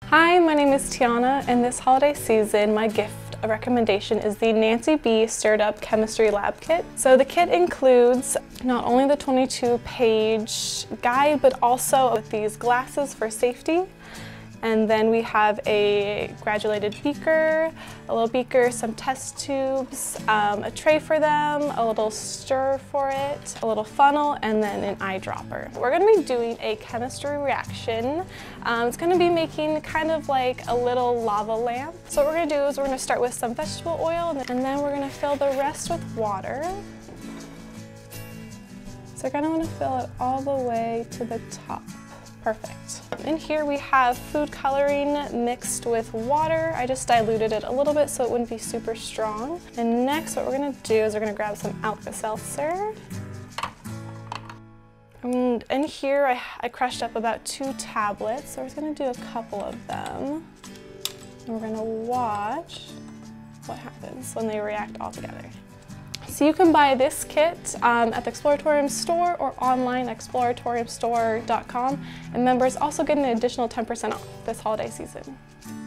Hi, my name is Tiana, and this holiday season my gift recommendation is the Nancy B Stirred Up Chemistry Lab Kit. So the kit includes not only the 22-page guide, but also with these glasses for safety. And then we have a granulated beaker, a little beaker, some test tubes, a tray for them, a little stir for it, a little funnel, and then an eyedropper. We're going to be doing a chemistry reaction. It's going to be making kind of like a little lava lamp. So what we're going to do is we're going to start with some vegetable oil, and then we're going to fill the rest with water. So you're going to want to fill it all the way to the top. Perfect. In here we have food coloring mixed with water. I just diluted it a little bit so it wouldn't be super strong. And next what we're going to do is we're going to grab some Alka-Seltzer. And in here I crushed up about 2 tablets, so we're going to do a couple of them. And we're going to watch what happens when they react all together. So you can buy this kit at the Exploratorium store or online at exploratoriumstore.com, and members also get an additional 10% off this holiday season.